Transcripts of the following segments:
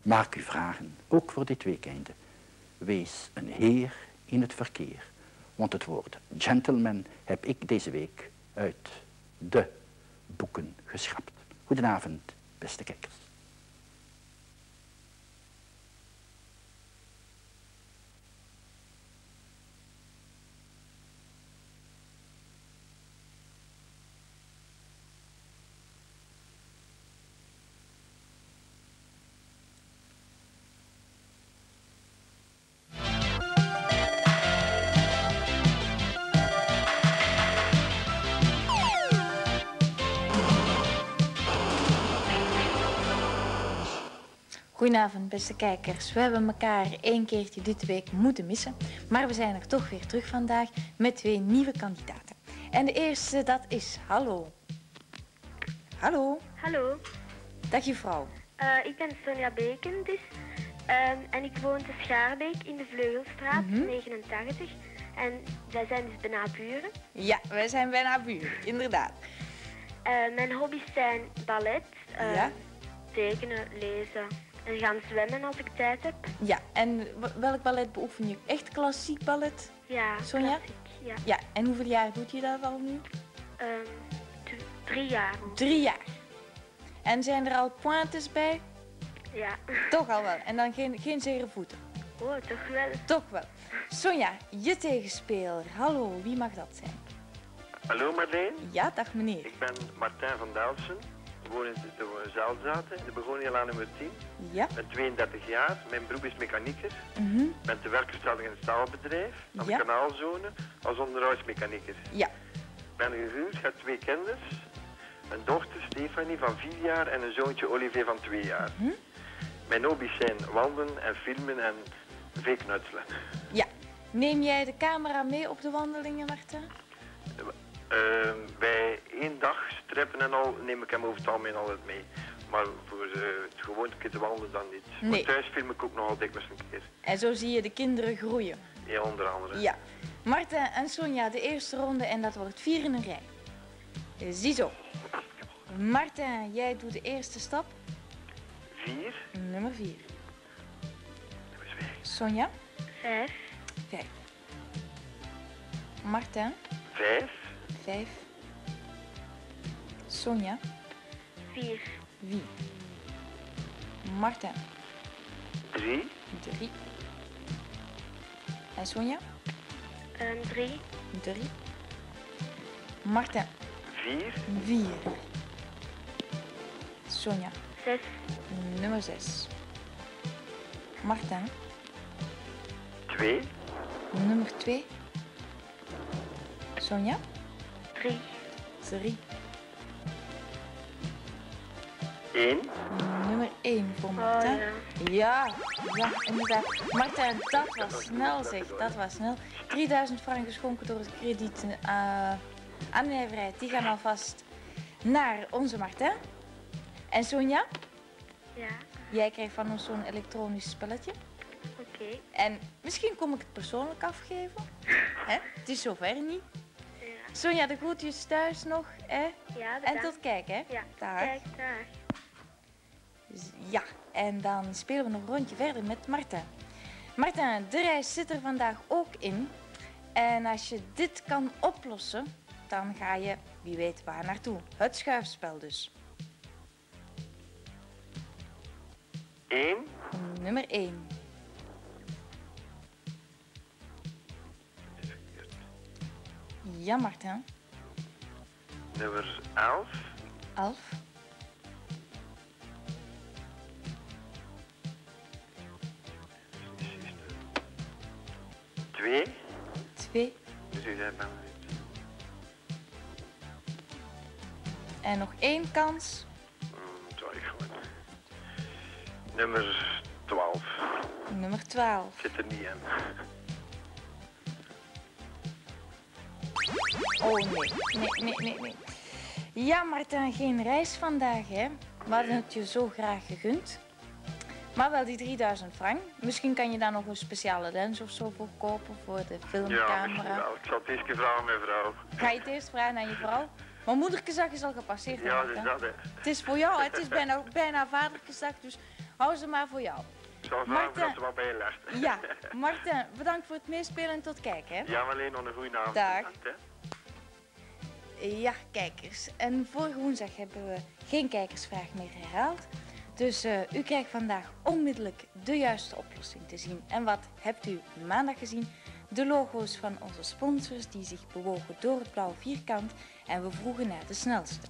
Maak uw vragen, ook voor dit weekende. Wees een heer in het verkeer. Want het woord gentleman heb ik deze week uit de boeken geschrapt. Goedenavond, beste kijkers. Goedenavond, beste kijkers. We hebben elkaar 1 keertje dit week moeten missen, maar we zijn er toch weer terug vandaag met 2 nieuwe kandidaten. En de eerste, dat is Hallo. Hallo. Hallo, Dag juffrouw. ik ben Sonja Bekendis en ik woon te Schaarbeek in de Vleugelstraat 89. En wij zijn dus bijna buren. Ja, wij zijn bijna buren, inderdaad. Mijn hobby's zijn ballet, Ja? tekenen, lezen en gaan zwemmen als ik tijd heb. Ja, en welk ballet beoefen je? Echt klassiek ballet? Ja, Sonja? klassiek. Ja. Ja, en hoeveel jaar doet je dat al nu? 3 jaar. 3 jaar. En zijn er al pointes bij? Ja. Toch al wel. En dan geen zere voeten? Oh, toch wel. Toch wel. Sonja, je tegenspeler. Hallo, wie mag dat zijn? Hallo Marleen, Ja, dag meneer. ik ben Martijn van Delsen. Ik woon in de Zaalzaten, in de Begonia nummer 10. Ja. Ik ben 32 jaar, mijn beroep is mechanicus. Mhm. Ik ben te werk gesteld in een staalbedrijf, aan de Ja. kanaalzone, als onderhoudsmechanicus. Ja. Ik ben gehuwd, ik heb 2 kinderen. Een dochter Stefanie van 4 jaar en een zoontje Olivier van 2 jaar. Mijn hobby's zijn wandelen en filmen en veel knutselen. Ja. Neem jij de camera mee op de wandelingen, Marta? Bij 1 dag strippen en al neem ik hem over het algemeen altijd mee. Maar voor het gewoon een keer te wandelen dan niet. Nee. Maar thuis film ik ook nogal dikwijls een keer. En zo zie je de kinderen groeien. Ja, onder andere. Ja. Marta en Sonja, de eerste ronde en dat wordt 4 in een rij. Ziezo. Marta, jij doet de eerste stap. 4. Nummer 4. Sonja? 5. 5. Marta? 5. 5. Sonja? 4. 4. Marta? 3. 3. En Sonja? 3. 3. Marta? 4. 4. Sonja? 6. Nummer 6. Marta? 2. Nummer 2. Sonja? 3. 3. 1. Nummer 1 voor Marta. Oh, Ja, inderdaad. Marta, dat was snel zeg, dat was snel. 3000 frank geschonken door het krediet aannemerheid. Die gaan alvast naar onze Marta. En Sonja, Ja, jij krijgt van ons zo'n elektronisch spelletje. oké. En misschien kom ik het persoonlijk afgeven. Hè? Het is zover niet. Ja. Sonja, de groetjes thuis nog. Hè? Ja, En bedankt. tot kijk, hè? Ja, Dag. kijk, dag. Ja, en dan spelen we nog een rondje verder met Marta. Marta, de reis zit er vandaag ook in. En als je dit kan oplossen, dan ga je wie weet waar naartoe. Het schuifspel dus. 1. Nummer 1. Ja, Marta. Nummer 11. Alf. 2. 2. Dus u zei dan. En nog 1 kans. Sorry, gewoon. Nummer 12. Nummer 12. Zit er niet in. Oh nee. Ja, Marta, geen reis vandaag, hè? We hadden het je zo graag gegund. Maar wel die 3000 frank. Misschien kan je daar nog een speciale lens of zo voor kopen voor de Ja, misschien filmcamera. wel. Ik zal het eens vragen aan mijn vrouw. Ga je het eerst vragen aan je vrouw? Maar moederkesdag is al gepasseerd. hè, Ja, dus Marta? dat hè. Het is voor jou, het is bijna vaderkesdag. Dus hou ze maar voor jou. Ik zal vragen Marten. dat ze wat bij je legt. Ja, Marten, bedankt voor het meespelen en tot kijken. Hè? Ja, maar alleen nog een goede avond. Dag. Bedankt, hè. Ja, kijkers. En vorige woensdag hebben we geen kijkersvraag meer herhaald. Dus u krijgt vandaag onmiddellijk de juiste oplossing te zien. En wat hebt u maandag gezien? De logo's van onze sponsors die zich bewogen door het blauwe vierkant. En we vroegen naar de snelste.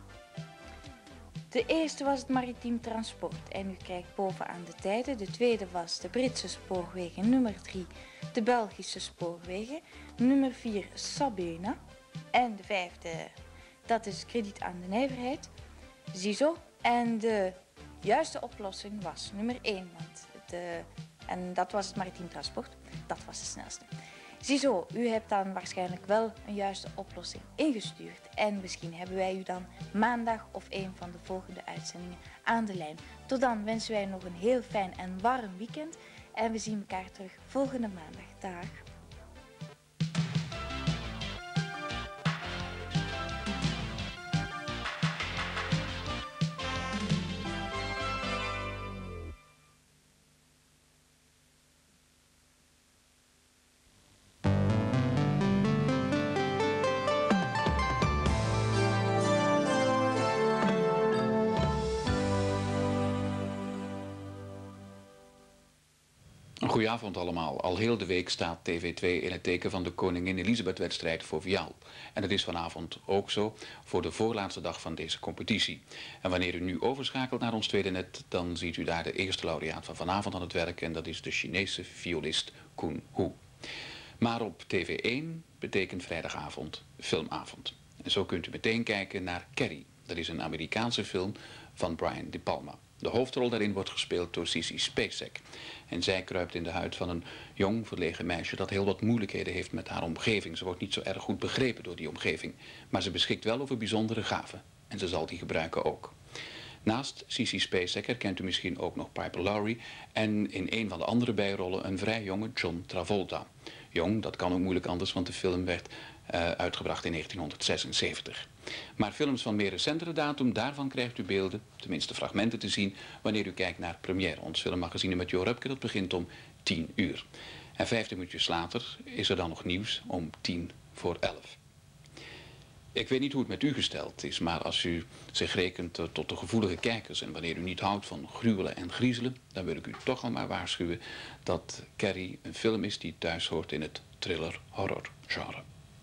De eerste was het maritiem transport en u krijgt bovenaan de tijden. De tweede was de Britse spoorwegen. Nummer 3 de Belgische spoorwegen. Nummer 4 Sabena. En de vijfde, dat is krediet aan de nijverheid. Ziezo. En de juiste oplossing was nummer 1. En dat was het maritiem transport. Dat was de snelste. Ziezo, u hebt dan waarschijnlijk wel een juiste oplossing ingestuurd. En misschien hebben wij u dan maandag of een van de volgende uitzendingen aan de lijn. Tot dan wensen wij nog een heel fijn en warm weekend. En we zien elkaar terug volgende maandag. Dag. Goedenavond allemaal. Al heel de week staat TV2 in het teken van de Koningin Elisabeth-wedstrijd voor Viaal. En dat is vanavond ook zo voor de voorlaatste dag van deze competitie. En wanneer u nu overschakelt naar ons tweede net, dan ziet u daar de eerste laureaat van vanavond aan het werk. En dat is de Chinese violist Kun Hu. Maar op TV1 betekent vrijdagavond filmavond. En zo kunt u meteen kijken naar Carrie. Dat is een Amerikaanse film van Brian De Palma. De hoofdrol daarin wordt gespeeld door Sissy Spacek. En zij kruipt in de huid van een jong, verlegen meisje dat heel wat moeilijkheden heeft met haar omgeving. Ze wordt niet zo erg goed begrepen door die omgeving. Maar ze beschikt wel over bijzondere gaven. En ze zal die gebruiken ook. Naast Sissy Spacek herkent u misschien ook nog Piper Laurie. En in een van de andere bijrollen een vrij jonge John Travolta. Jong, dat kan ook moeilijk anders, want de film werd uitgebracht in 1976. Maar films van meer recentere datum, daarvan krijgt u beelden, tenminste fragmenten te zien, wanneer u kijkt naar Première, ons filmmagazine met Jo Rupke, dat begint om 10 uur. En 15 minuutjes later is er dan nog nieuws om 11:10. Ik weet niet hoe het met u gesteld is, maar als u zich rekent tot de gevoelige kijkers en wanneer u niet houdt van gruwelen en griezelen, dan wil ik u toch al maar waarschuwen dat Carrie een film is die thuis hoort in het thriller-horror genre.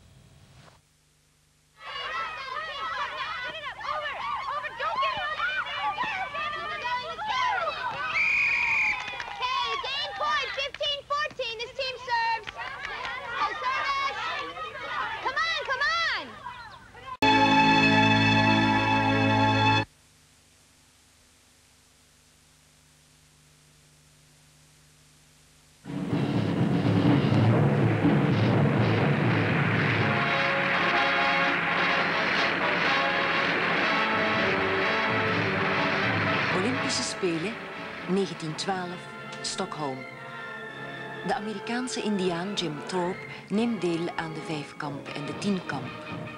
Spelen, 1912, Stockholm. De Amerikaanse indiaan Jim Thorpe neemt deel aan de 5-kamp en de 10-kamp.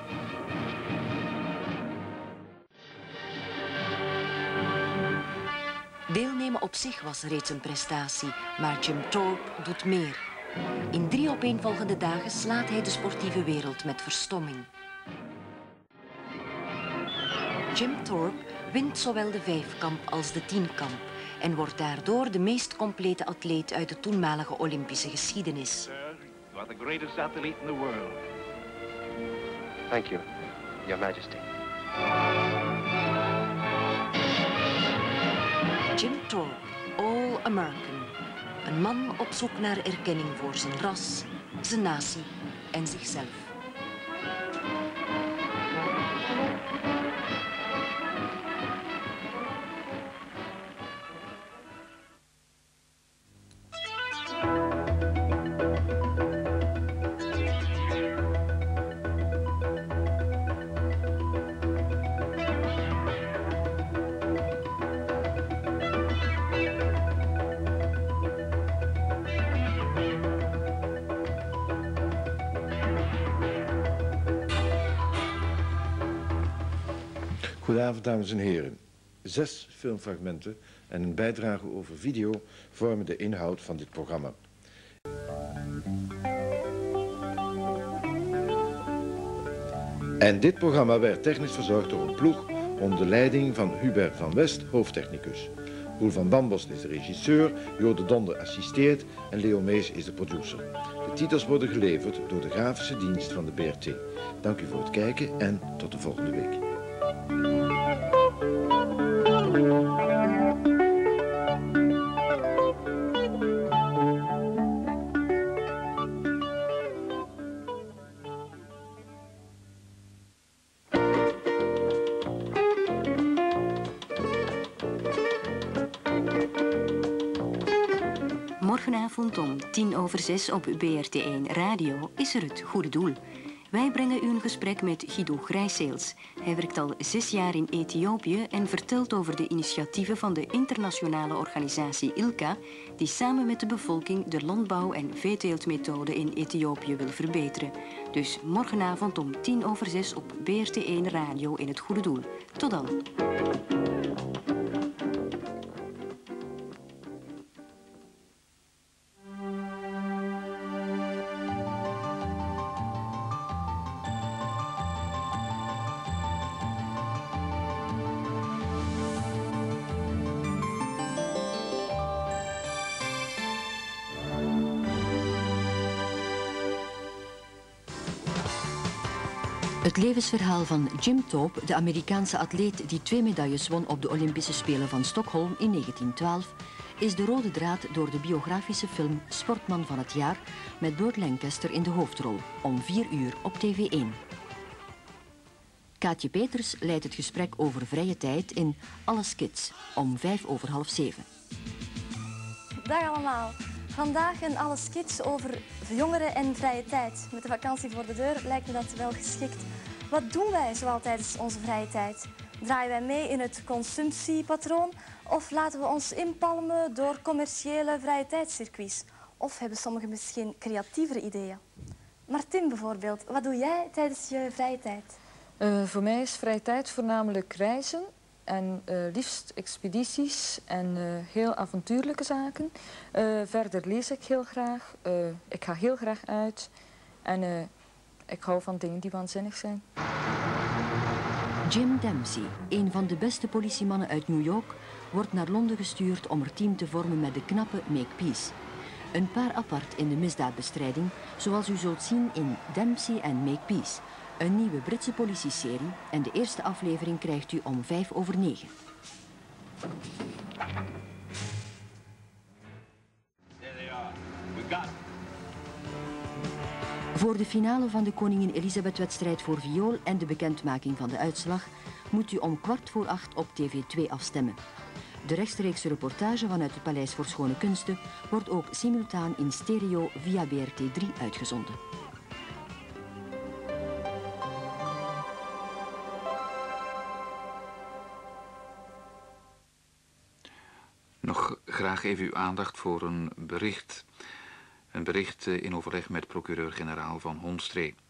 Deelnemen op zich was reeds een prestatie, maar Jim Thorpe doet meer. In 3 opeenvolgende dagen slaat hij de sportieve wereld met verstomming. Jim Thorpe wint zowel de 5-kamp als de 10-kamp en wordt daardoor de meest complete atleet uit de toenmalige Olympische geschiedenis. Sir, you are the greatest athlete in the world. Thank you, Your Majesty. Jim Thorpe, All-American. Een man op zoek naar erkenning voor zijn ras, zijn natie en zichzelf. Goedenavond, dames en heren. 6 filmfragmenten en een bijdrage over video vormen de inhoud van dit programma. En dit programma werd technisch verzorgd door een ploeg onder de leiding van Hubert van West, hoofdtechnicus. Roel van Bambos is de regisseur, Jo de Donder assisteert en Leo Mees is de producer. De titels worden geleverd door de grafische dienst van de BRT. Dank u voor het kijken en tot de volgende week. Morgenavond om 5:10 op BRT1 Radio is er Het Goede Doel. Wij brengen u een gesprek met Guido Grijseels. Hij werkt al 6 jaar in Ethiopië en vertelt over de initiatieven van de internationale organisatie ILCA, die samen met de bevolking de landbouw- en veeteeltmethode in Ethiopië wil verbeteren. Dus morgenavond om 5:10 op BRT1 Radio in Het Goede Doel. Tot dan. Het levensverhaal van Jim Thorpe, de Amerikaanse atleet die 2 medailles won op de Olympische Spelen van Stockholm in 1912, is de rode draad door de biografische film Sportman van het jaar met Burt Lancaster in de hoofdrol, om 4 uur op TV1. Kaatje Peters leidt het gesprek over vrije tijd in Alles Kids, om 6:05. Dag allemaal. Vandaag een Alles Kids over jongeren en vrije tijd. Met de vakantie voor de deur lijkt me dat wel geschikt. Wat doen wij zoal tijdens onze vrije tijd? Draaien wij mee in het consumptiepatroon of laten we ons inpalmen door commerciële vrije tijdscircuits? Of hebben sommigen misschien creatievere ideeën? Martin bijvoorbeeld, wat doe jij tijdens je vrije tijd? Voor mij is vrije tijd voornamelijk reizen. En liefst expedities en heel avontuurlijke zaken. Verder lees ik heel graag. Ik ga heel graag uit. En ik hou van dingen die waanzinnig zijn. Jim Dempsey, een van de beste politiemannen uit New York, wordt naar Londen gestuurd om er team te vormen met de knappe Make Peace. Een paar apart in de misdaadbestrijding, zoals u zult zien in Dempsey en Make Peace. Een nieuwe Britse politieserie en de eerste aflevering krijgt u om 9:05. Voor de finale van de Koningin Elisabeth-wedstrijd voor viool en de bekendmaking van de uitslag moet u om 7:15 op TV2 afstemmen. De rechtstreekse reportage vanuit het Paleis voor Schone Kunsten wordt ook simultaan in stereo via BRT3 uitgezonden. Nog graag even uw aandacht voor een bericht. Een bericht in overleg met procureur-generaal van Honstree.